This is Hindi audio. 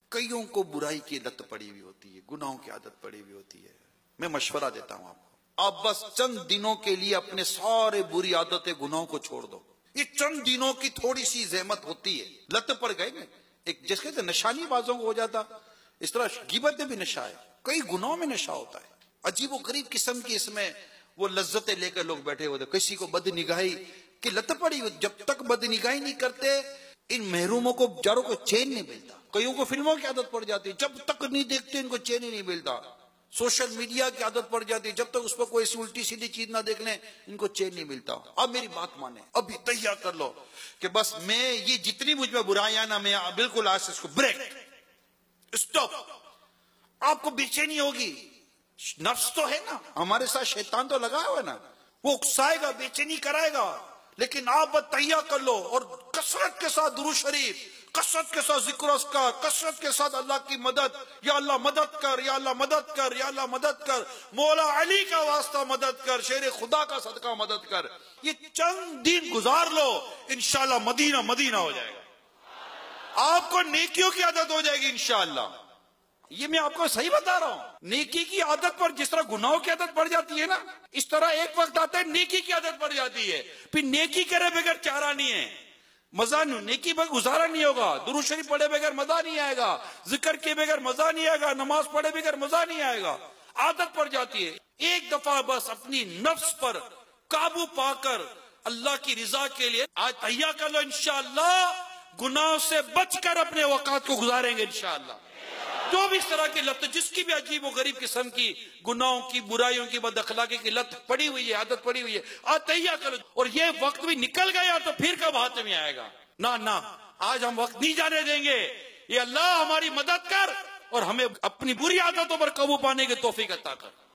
कईयों को बुराई की लत पड़ी हुई होती है, गुनाहों की आदत पड़ी हुई होती है। मैं मशवरा देता हूं आपको, आप बस चंद दिनों के लिए अपने सारे बुरी आदतें गुनाहों को छोड़ दो। ये चंद दिनों की थोड़ी सी जहमत होती है। लत पड़ गए ना, एक जैसे कहते निशानी बाजों को हो जाता, इस तरह गिबत में भी नशा है, कई गुनाहों में नशा होता है। अजीब व गरीब किस्म की इसमें वो लज्जतें लेकर लोग बैठे होते। किसी को बदनिगाही की लत पड़ी, जब तक बदनिगाही नहीं करते इन महरूमों को बेचारों को चैन नहीं मिलता। कईयों को फिल्मों की आदत पड़ जाती है, जब तक नहीं देखते इनको चैन ही नहीं मिलता। सोशल मीडिया की आदत पड़ जाती है, जब तक उस पर कोई ऐसी उल्टी सीधी चीज ना देख लें इनको चैन नहीं मिलता। अब मेरी बात माने, अभी तैयार कर लो कि बस मैं ये जितनी मुझ में बुराइयां ना, मैं बिल्कुल आज से इसको ब्रेक, स्टॉप। आपको बेचैनी होगी, नफ्स तो है ना हमारे साथ, शैतान तो लगा हुआ है ना, वो उकसाएगा, बेचैनी कराएगा, लेकिन आप बस तैयार कर लो और कसरत के साथ दुरूद शरीफ, कसरत के साथ जिक्र अस्कार, कसरत के साथ अल्लाह की मदद, या अल्लाह मदद कर, या अल्लाह मदद कर, या अल्लाह मदद कर, मौला अली का वास्ता मदद कर, शेर खुदा का सदका मदद कर। ये चंद दिन गुजार लो, इंशाअल्लाह मदीना मदीना हो जाएगा, आपको नेकियों की आदत हो जाएगी इंशाअल्लाह। ये मैं आपको सही बता रहा हूं। नेकी की आदत पर जिस तरह गुनाहों की आदत पड़ जाती है ना, इस तरह एक वक्त आता है नेकी की आदत पड़ जाती है। फिर नेकी करे बगैर चारा नहीं है, मजा नहीं, नेकी बगैर गुजारा नहीं होगा। दुरूद शरीफ पढ़े बगैर मजा नहीं आएगा, जिक्र के बगैर मजा नहीं आएगा, नमाज पढ़े बगैर मजा नहीं आएगा। आदत पड़ जाती है। एक दफा बस अपनी नफ्स पर काबू पाकर अल्लाह की रिजा के लिए आज तैयार कर लो, इंशाअल्लाह गुनाहों से बचकर अपने वक़ात को गुजारेंगे इंशाअल्लाह। जो भी इस तरह की लत, जिसकी भी अजीब व गरीब किस्म की गुनाहों की, बुराइयों की, बदअखलाकी की लत पड़ी हुई है, आदत पड़ी हुई है, आज तैयार करो। और ये वक्त भी निकल गया तो फिर कब हाथ में आएगा? ना ना, आज हम वक्त नहीं जाने देंगे। ये अल्लाह हमारी मदद कर और हमें अपनी बुरी आदतों पर काबू पाने की तौफीक अता कर।